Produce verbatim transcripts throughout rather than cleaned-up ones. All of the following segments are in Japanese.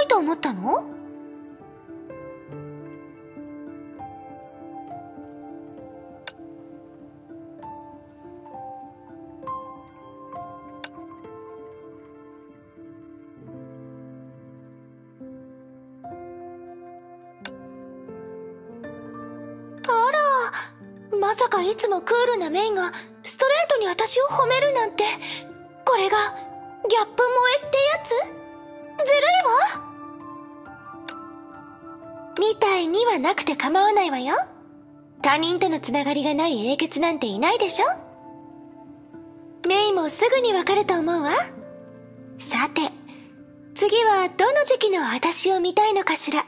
いと思ったの？まさかいつもクールなメイがストレートに私を褒めるなんて、これがギャップ萌えってやつ？ずるいわ。みたいにはなくて構わないわよ。他人とのつながりがない英傑なんていないでしょ。メイもすぐにわかると思うわ。さて、次はどの時期の私を見たいのかしら。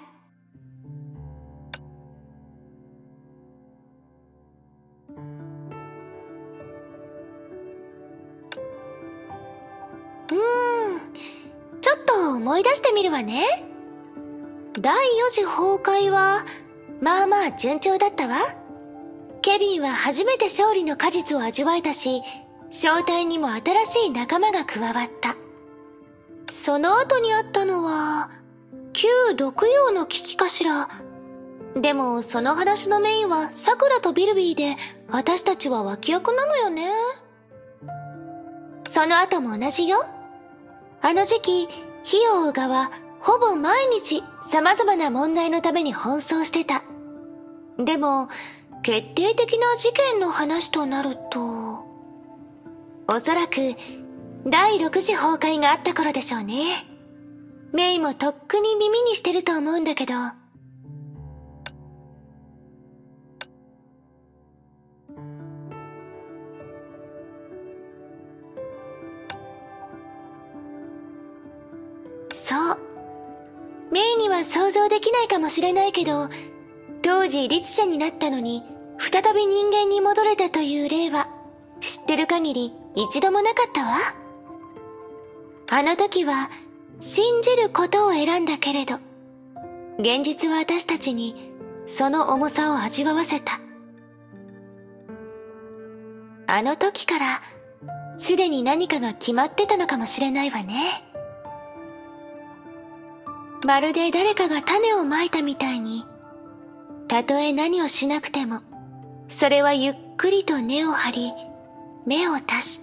うーん、ちょっと思い出してみるわね。だいよ次崩壊は、まあまあ順調だったわ。ケビンは初めて勝利の果実を味わえたし、小隊にも新しい仲間が加わった。その後にあったのは、旧毒葉の危機かしら。でもその話のメインはサクラとビルビーで、私たちは脇役なのよね。その後も同じよ。あの時期、火を追う側、ほぼ毎日様々な問題のために奔走してた。でも、決定的な事件の話となると、おそらく、だいろく次崩壊があった頃でしょうね。メイもとっくに耳にしてると思うんだけど。そう。メイには想像できないかもしれないけど、当時律者になったのに、再び人間に戻れたという例は、知ってる限り一度もなかったわ。あの時は、信じることを選んだけれど、現実は私たちにその重さを味わわせた。あの時から、すでに何かが決まってたのかもしれないわね。まるで誰かが種をまいたみたいに、たとえ何をしなくても、それはゆっくりと根を張り、芽を出して。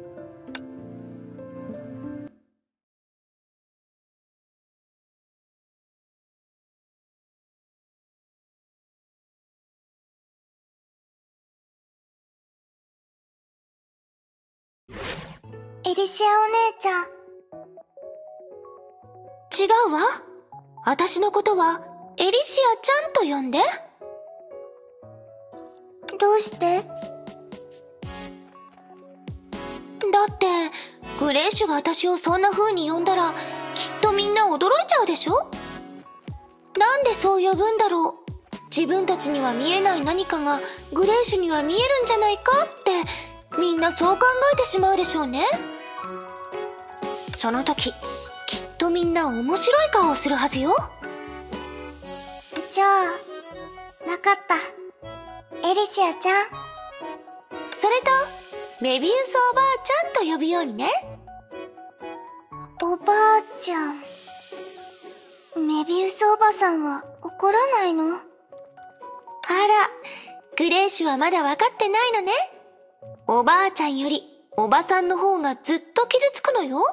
エリシアお姉ちゃん。 違うわ。私のことは、エリシアちゃんと呼んで。 どうして？だって、グレーシュが私をそんな風に呼んだら、きっとみんな驚いちゃうでしょ？なんでそう呼ぶんだろう。自分たちには見えない何かが、グレーシュには見えるんじゃないかって、みんなそう考えてしまうでしょうね。その時、きっとみんな面白い顔をするはずよ。 じゃあ、わかった。エリシアちゃん。 それと、メビウスおばあちゃんと呼ぶようにね。 おばあちゃん。メビウスおばさんは怒らないの？ あら、グレーシュはまだ分かってないのね。おばあちゃんより、おばさんの方がずっと傷つくのよ。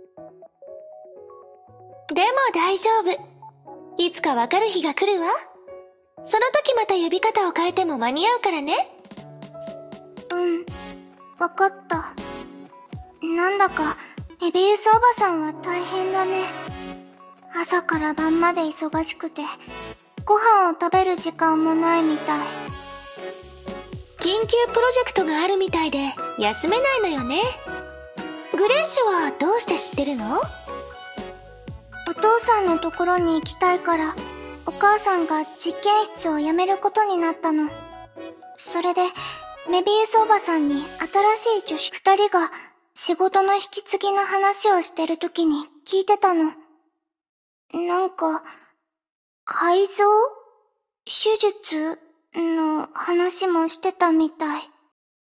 でも大丈夫。いつかわかる日が来るわ。その時また呼び方を変えても間に合うからね。 うん、わかった。なんだか、メビウスおばさんは大変だね。朝から晩まで忙しくて、ご飯を食べる時間もないみたい。 緊急プロジェクトがあるみたいで、休めないのよね。グレーシュはどうして知ってるの？ お父さんのところに行きたいから、お母さんが実験室を辞めることになったの。それで、メビウスおばさんに新しい助手二人が仕事の引き継ぎの話をしてるときに聞いてたの。なんか、改造？手術の話もしてたみたい。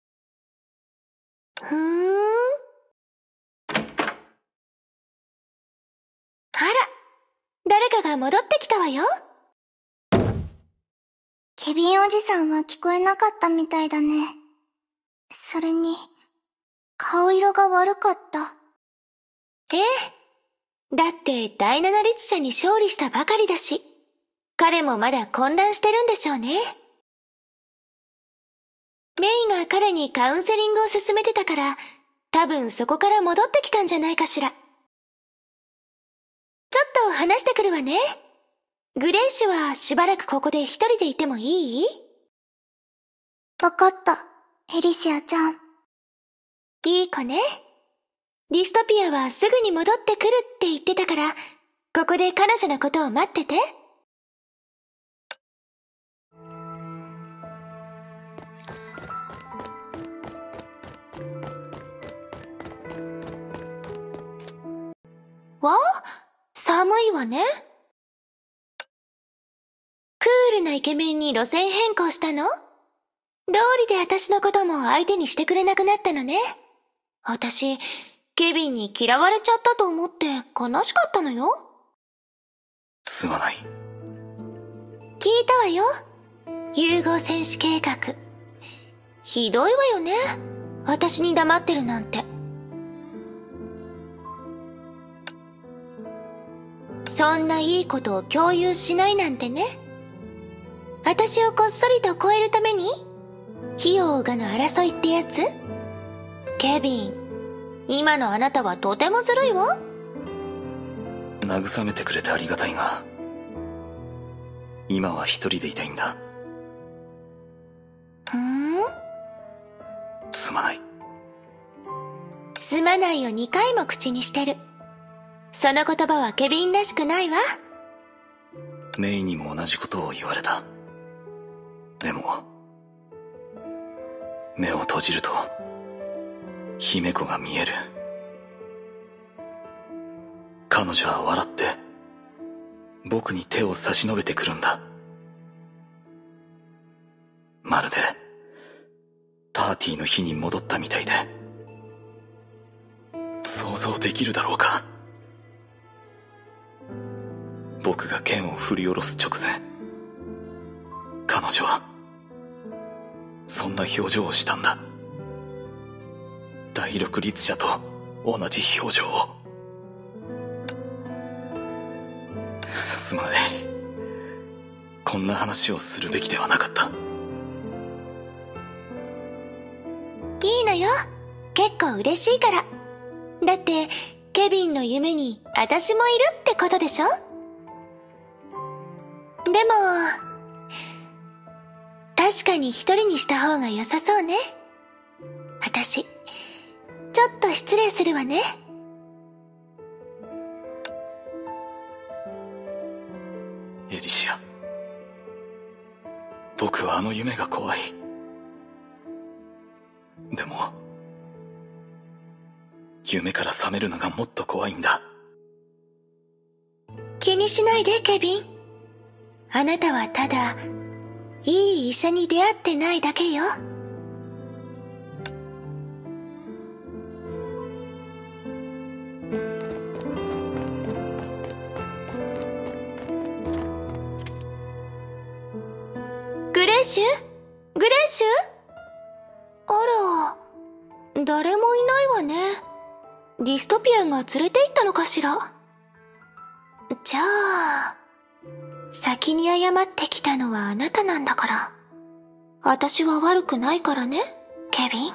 ふーん。あら、 かが戻ってきたわよ。 ケビンおじさんは聞こえなかったみたいだね。それに、顔色が悪かった。 ええ。だって第七律者に勝利したばかりだし、彼もまだ混乱してるんでしょうね。メイが彼にカウンセリングを勧めてたから、多分そこから戻ってきたんじゃないかしら。ちょっと話してくるわね。グレイシュはしばらくここで一人でいてもいい？ わかった、エリシアちゃん。 いい子ね。ディストピアはすぐに戻ってくるって言ってたから、ここで彼女のことを待ってて。わ？寒いわね。クールなイケメンに路線変更したの？道理で私のことも相手にしてくれなくなったのね。私、ケビンに嫌われちゃったと思って悲しかったのよ。 すまない。 聞いたわよ。融合戦士計画。ひどいわよね。私に黙ってるなんて。そんないいことを共有しないなんてね。私をこっそりと超えるために非王がの争いってやつ？ケビン、今のあなたはとてもずるいわ。 慰めてくれてありがたいが、今は一人でいたいんだ。 ふーん？ すまない。 すまないをにかいも口にしてる。その言葉はケビンらしくないわ。 メイにも同じことを言われた。でも、目を閉じると、姫子が見える。彼女は笑って、僕に手を差し伸べてくるんだ。まるで、パーティーの日に戻ったみたいで。想像できるだろうか。僕が剣を振り下ろす直前、彼女はそんな表情をしたんだ。第六律者と同じ表情を。すまない。こんな話をするべきではなかった。 いいのよ。結構嬉しいから。だってケビンの夢に私もいるってことでしょ？でも確かに一人にした方が良さそうね。私ちょっと失礼するわね。 エリシア、僕はあの夢が怖い。でも夢から覚めるのがもっと怖いんだ。 気にしないでケビン。あなたはただいい医者に出会ってないだけよ。グレイシュ？グレイシュ？あら、誰もいないわね。ディストピアが連れて行ったのかしら。じゃあ先に謝ってきたのはあなたなんだから、私は悪くないからね、ケビン。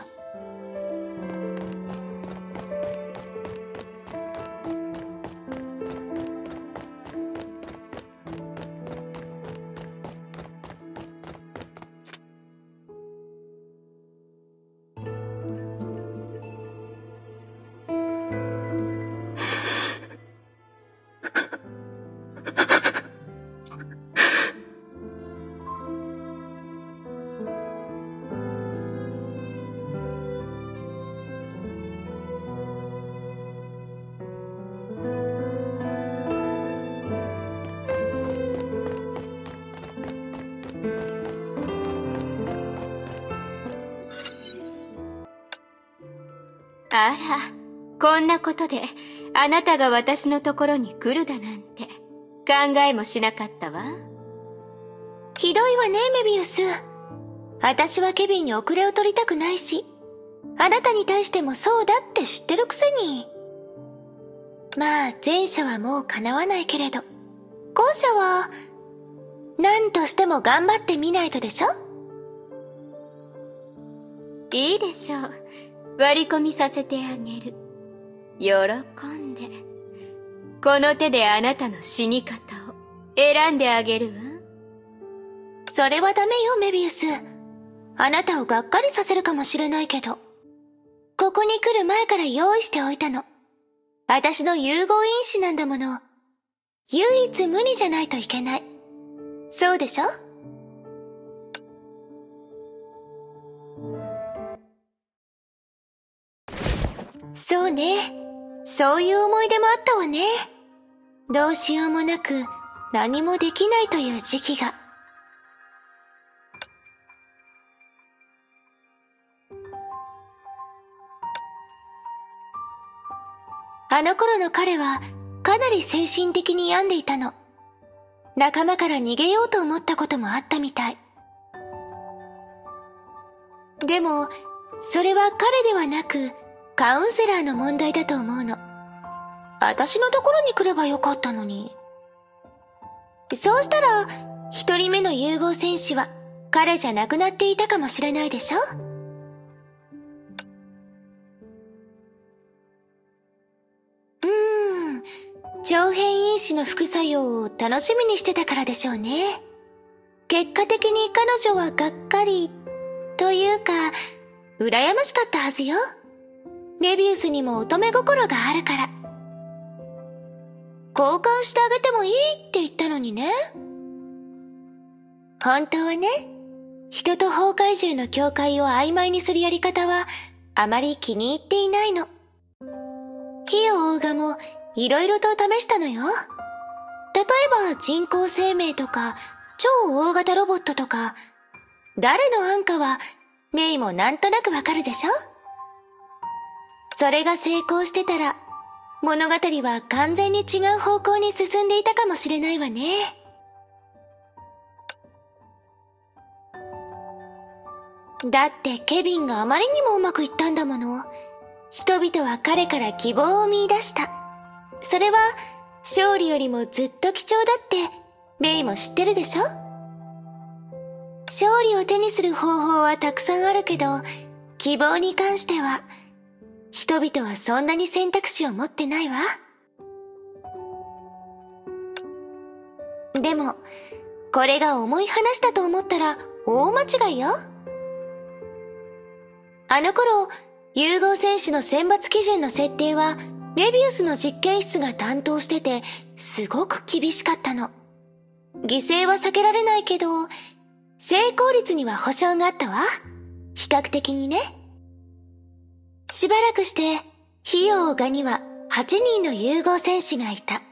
あら、こんなことであなたが私のところに来るだなんて。 考えもしなかったわ。 ひどいわね、メビウス。私はケビンに遅れを取りたくないし、あなたに対してもそうだって知ってるくせに。まあ、前者はもう叶わないけれど、後者は、何としても頑張ってみないとでしょ？ いいでしょう。割り込みさせてあげる。喜んで。この手であなたの死に方を選んであげるわ。 それはダメよ、メビウス。あなたをがっかりさせるかもしれないけど、ここに来る前から用意しておいたの。私の融合因子なんだもの。唯一無二じゃないといけない。そうでしょ？そうね。そういう思い出もあったわね。どうしようもなく何もできないという時期が。あの頃の彼はかなり精神的に病んでいたの。仲間から逃げようと思ったこともあったみたい。でも、それは彼ではなくカウンセラーの問題だと思うの。私のところに来ればよかったのに。そうしたら、一人目の融合戦士は彼じゃなくなっていたかもしれないでしょ？長変因子の副作用を楽しみにしてたからでしょうね。結果的に彼女はがっかり、というか、羨ましかったはずよ。メビウスにも乙女心があるから。交換してあげてもいいって言ったのにね。本当はね、人と崩壊獣の境界を曖昧にするやり方は、あまり気に入っていないの。火を追うがも、いろいろと試したのよ。例えば人工生命とか超大型ロボットとか、誰の案かはメイもなんとなくわかるでしょ？それが成功してたら物語は完全に違う方向に進んでいたかもしれないわね。だってケビンがあまりにもうまくいったんだもの。人々は彼から希望を見出した。それは勝利よりもずっと貴重だってメイも知ってるでしょ？勝利を手にする方法はたくさんあるけど、希望に関しては人々はそんなに選択肢を持ってないわ。でもこれが重い話だと思ったら大間違いよ。あの頃融合戦士の選抜基準の設定はメビウスの実験室が担当してて、すごく厳しかったの。犠牲は避けられないけど、成功率には保証があったわ。比較的にね。しばらくして、火を追うガにははちにんの融合戦士がいた。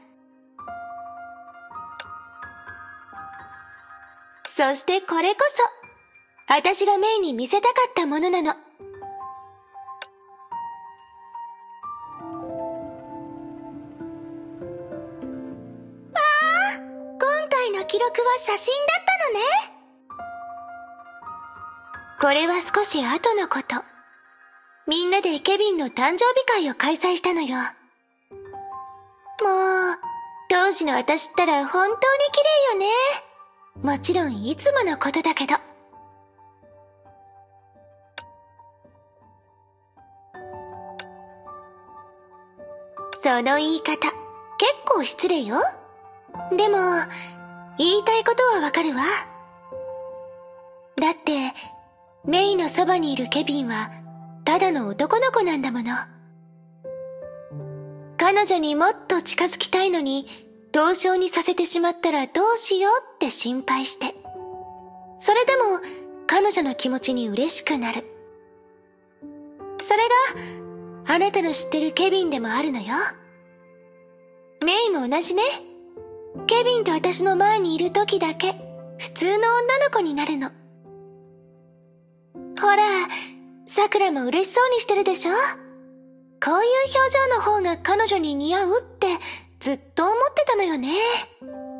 そしてこれこそ、私がメイに見せたかったものなの。記録は写真だったのね。これは少し後のこと。みんなでケビンの誕生日会を開催したのよ。もう、当時の私ったら本当に綺麗よね。もちろんいつものことだけど。その言い方、結構失礼よ。でも、言いたいことはわかるわ。だって、メイのそばにいるケビンは、ただの男の子なんだもの。彼女にもっと近づきたいのに、凍傷にさせてしまったらどうしようって心配して。それでも、彼女の気持ちに嬉しくなる。それが、あなたの知ってるケビンでもあるのよ。メイも同じね。ケビンと私の前にいる時だけ普通の女の子になるの。ほら、さくらも嬉しそうにしてるでしょ？こういう表情の方が彼女に似合うってずっと思ってたのよね。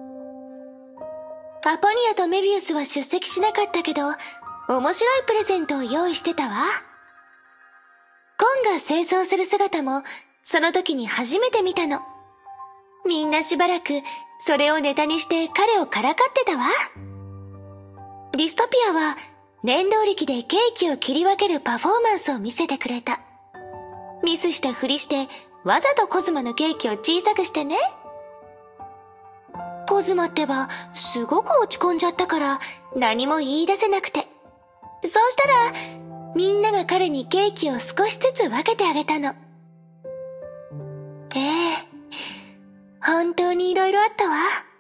アポニアとメビウスは出席しなかったけど、面白いプレゼントを用意してたわ。コンが清掃する姿も、その時に初めて見たの。みんなしばらく、それをネタにして彼をからかってたわ。ディストピアは、念動力でケーキを切り分けるパフォーマンスを見せてくれた。ミスしたふりして、わざとコズマのケーキを小さくしてね。コズマってば、すごく落ち込んじゃったから、何も言い出せなくて。そうしたら、みんなが彼にケーキを少しずつ分けてあげたの。ええ、本当に色々あったわ。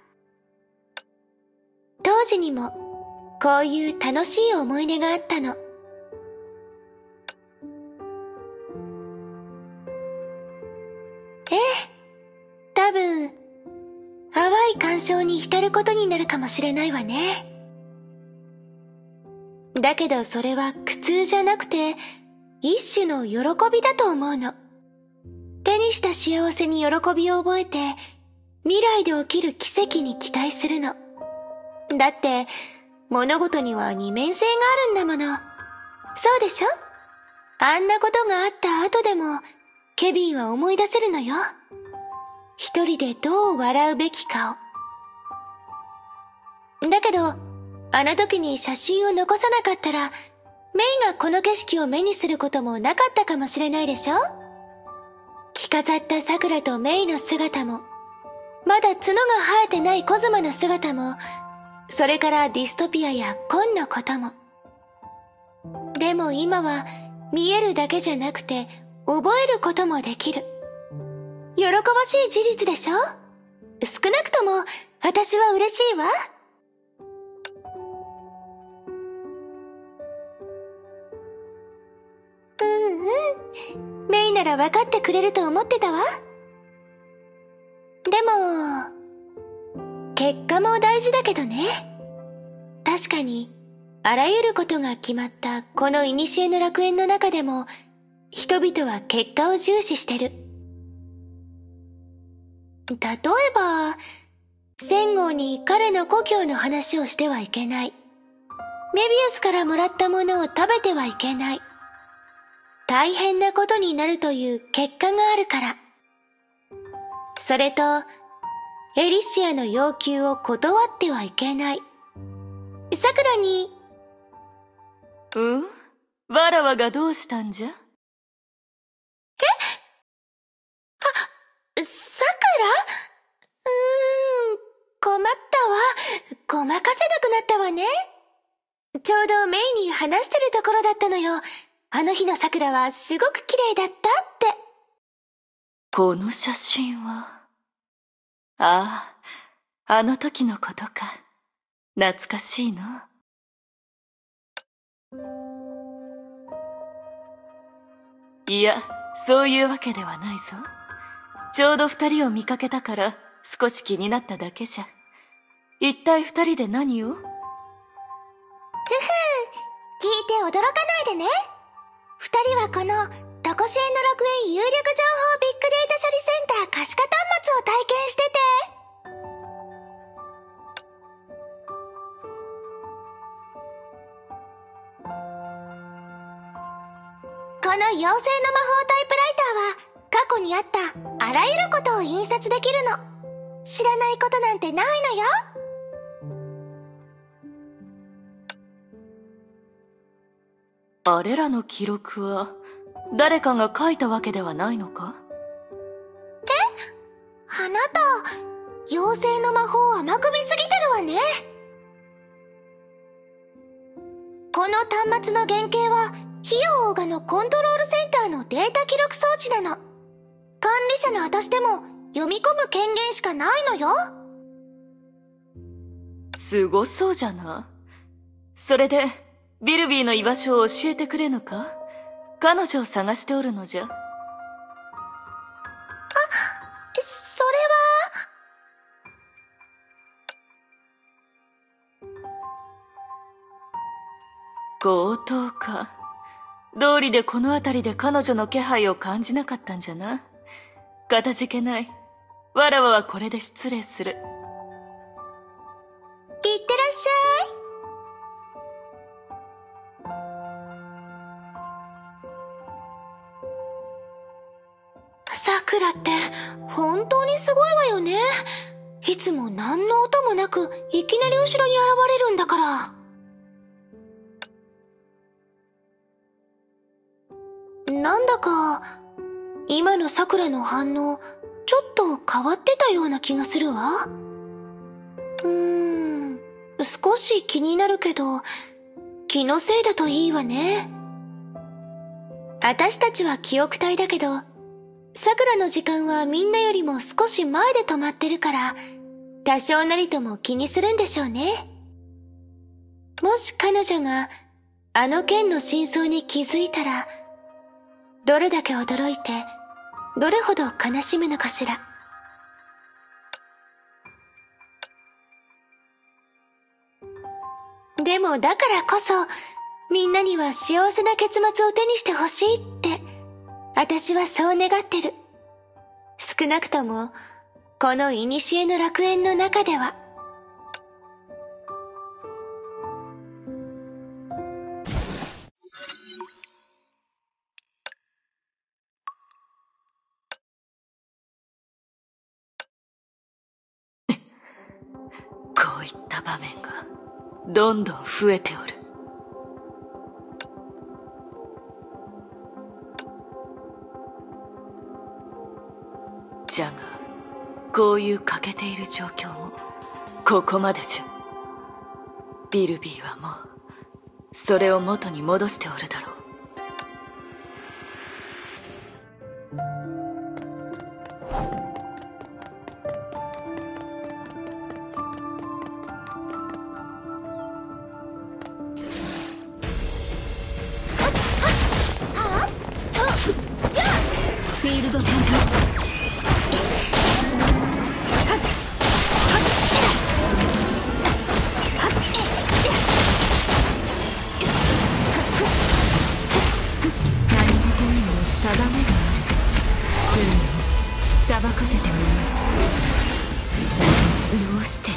当時にも、こういう楽しい思い出があったの。ええ、多分、淡い感傷に浸ることになるかもしれないわね。だけどそれは苦痛じゃなくて、一種の喜びだと思うの。手にした幸せに喜びを覚えて、未来で起きる奇跡に期待するの。だって、物事には二面性があるんだもの。そうでしょ？あんなことがあった後でも、ケビンは思い出せるのよ。一人でどう笑うべきかを。だけど、あの時に写真を残さなかったら、メイがこの景色を目にすることもなかったかもしれないでしょ？着飾った桜とメイの姿も、まだ角が生えてないコズマの姿も、それからディストピアやコンのことも。でも今は見えるだけじゃなくて覚えることもできる。喜ばしい事実でしょ？少なくとも私は嬉しいわ。うんうん。メイなら分かってくれると思ってたわ。でも、結果も大事だけどね。確かに、あらゆることが決まったこの古の楽園の中でも、人々は結果を重視してる。例えば、戦後に彼の故郷の話をしてはいけない。メビウスからもらったものを食べてはいけない。大変なことになるという結果があるから。それと、エリシアの要求を断ってはいけない。さくらに、 うん？わらわがどうしたんじゃ？え？ あ、さくら？うーん、困ったわ。ごまかせなくなったわね。ちょうどメイに話してるところだったのよ。あの日の桜はすごく綺麗だったって。 この写真は。ああ、あの時のことか。懐かしいの。いや、そういうわけではないぞ。ちょうど二人を見かけたから少し気になっただけじゃ。一体二人で何を？ふふ、 聞いて驚かないでね。二人はこのトコシエンの楽園有力情報ビッグデータ処理センター可視化端末を体験してて。この妖精の魔法タイプライターは過去にあったあらゆることを印刷できるの。知らないことなんてないのよ。 あれらの記録は誰かが書いたわけではないのか？ え？あなた、妖精の魔法甘く見すぎてるわね。この端末の原型はヒヨオーガのコントロールセンターのデータ記録装置なの。管理者の私でも読み込む権限しかないのよ。 すごそうじゃな。それでビルビーの居場所を教えてくれぬか？彼女を探しておるのじゃ。あ、 それは。 強盗か。道理でこの辺りで彼女の気配を感じなかったんじゃな。かたじけない。わらわはこれで失礼する。 いってらくらって本当にすごいわよね。いつも何の音もなくいきなり後ろに現れるんだから。なんだか今のさくらの反応ちょっと変わってたような気がするわ。うーん、少し気になるけど気のせいだといいわね。私たちは記憶体だけどさくらの時間はみんなよりも少し前で止まってるから多少なりとも気にするんでしょうね。もし彼女があの件の真相に気づいたらどれだけ驚いてどれほど悲しむのかしら。でもだからこそみんなには幸せな結末を手にしてほしいって私はそう願ってる。少なくともこの古の楽園の中では。 こういった場面がどんどん増えておる。じゃがこういう欠けている状況もここまでじゃ。ビルビーはもうそれを元に戻しておるだろう。 フィールド展開。裁かせてもらう。どうして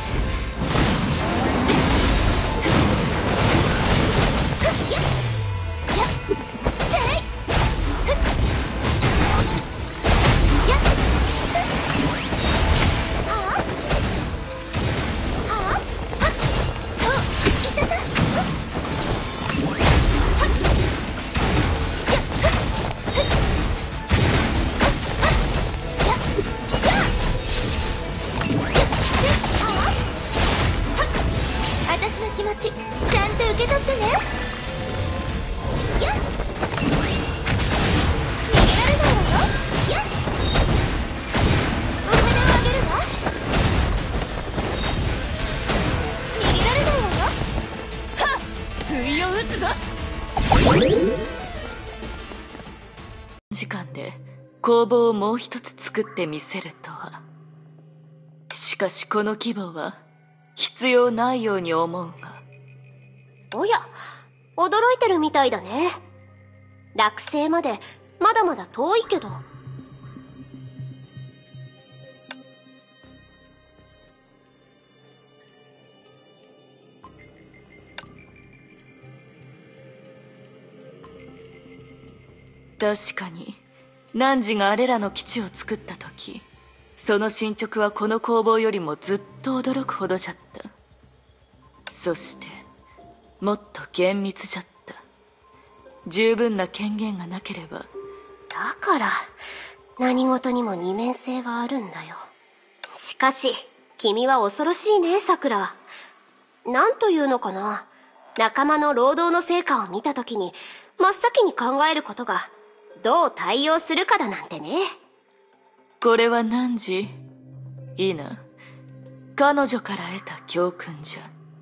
私の気持ちちゃんと受け取ってね。やっ逃げられないわよ。やっお金をあげるわ。逃げられないわよ。 はっ、不意を打つぞ。時間で工房をもう一つ作ってみせるとは。しかしこの規模は必要ないように思うが。 おや、驚いてるみたいだね。落成までまだまだ遠いけど。 確かに汝があれらの基地を作った時、その進捗はこの工房よりもずっと驚くほどじゃった。そしてもっと厳密じゃった。十分な権限がなければ。 だから何事にも二面性があるんだよ。しかし君は恐ろしいね、さくら。なんというのかな、仲間の労働の成果を見た時に真っ先に考えることがどう対応するかだなんてね。 これは汝、いいな、彼女から得た教訓じゃ。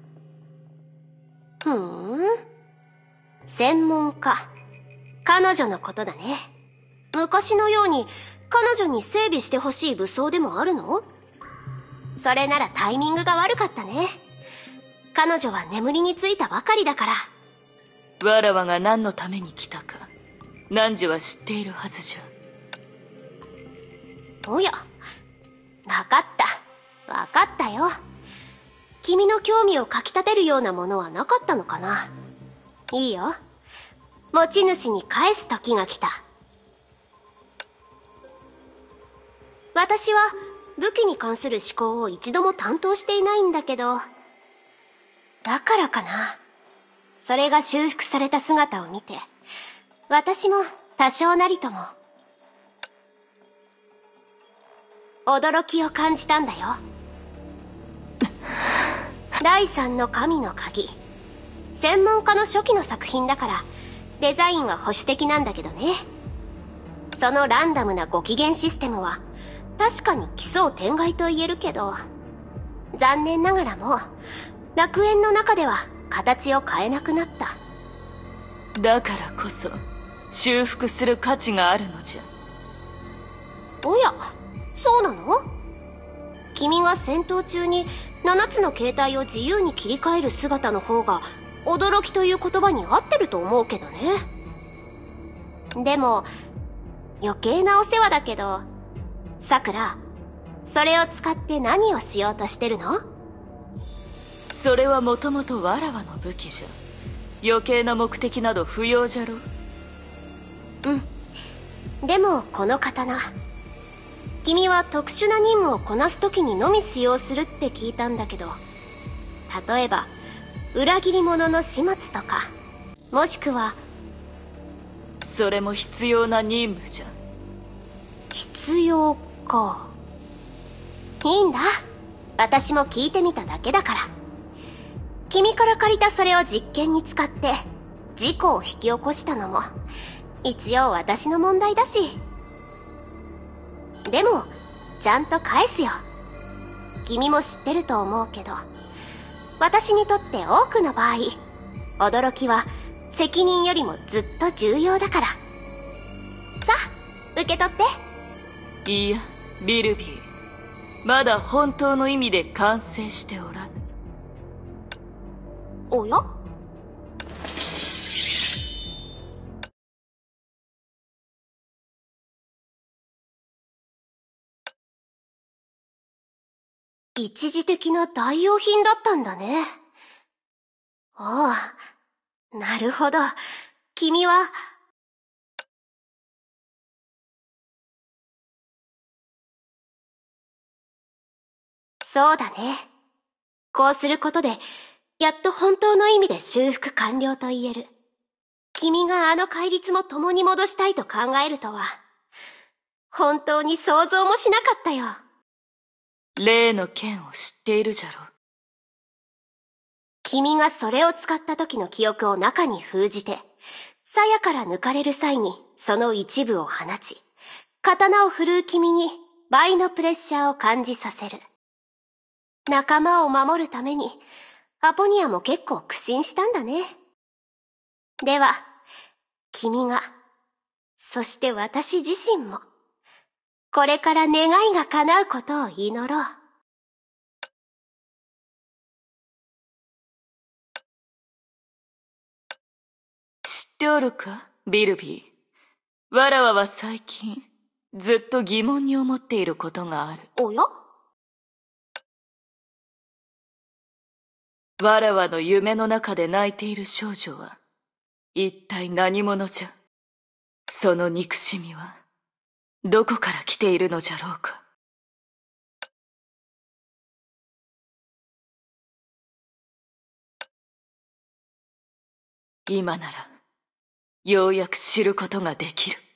ふーん、専門家。彼女のことだね。昔のように彼女に整備してほしい武装でもあるの？それならタイミングが悪かったね。彼女は眠りについたばかりだから。 わらわが何のために来たか汝は知っているはずじゃ。 おや、わかった。わかったよ。君の興味をかきたてるようなものはなかったのかな。いいよ。持ち主に返す時が来た。 私は武器に関する思考を一度も担当していないんだけど、だからかな。それが修復された姿を見て、私も多少なりとも驚きを感じたんだよ。第三の神の鍵、専門家の初期の作品だからデザインは保守的なんだけどね。そのランダムなご機嫌システムは確かに奇想天外と言えるけど、残念ながらもう楽園の中では形を変えなくなった。 だからこそ修復する価値があるのじゃ。 おや、そうなの？君が戦闘中にななつの形態を自由に切り替える姿の方が驚きという言葉に合ってると思うけどね。でも余計なお世話だけど、さくら、それを使って何をしようとしてるの？ それはもともとわらわの武器じゃ。余計な目的など不要じゃろ。 うん。でもこの刀、君は特殊な任務をこなす時にのみ使用するって聞いたんだけど、例えば裏切り者の始末とか、もしくは。 それも必要な任務じゃ。 必要か。いいんだ、私も聞いてみただけだから。君から借りたそれを実験に使って事故を引き起こしたのも一応私の問題だし。でもちゃんと返すよ。君も知ってると思うけど、私にとって多くの場合、驚きは責任よりもずっと重要だから。さあ、受け取って。 いや、ビルビー、まだ本当の意味で完成しておらぬ。 おや？一時的な代用品だったんだね。おう、なるほど。君は。そうだね。こうすることで、やっと本当の意味で修復完了と言える。君があの戒律も共に戻したいと考えるとは、本当に想像もしなかったよ。 例の件を知っているじゃろ。 君がそれを使った時の記憶を中に封じて、鞘から抜かれる際にその一部を放ち、刀を振るう君に倍のプレッシャーを感じさせる。仲間を守るために、アポニアも結構苦心したんだね。では、君が、そして私自身も、これから願いが叶うことを祈ろう。 知っておるか、ビルビー。わらわは最近、ずっと疑問に思っていることがある。 おや？ わらわの夢の中で泣いている少女は、一体何者じゃ。その憎しみは、どこから来ているのじゃろうか。今なら、ようやく知ることができる。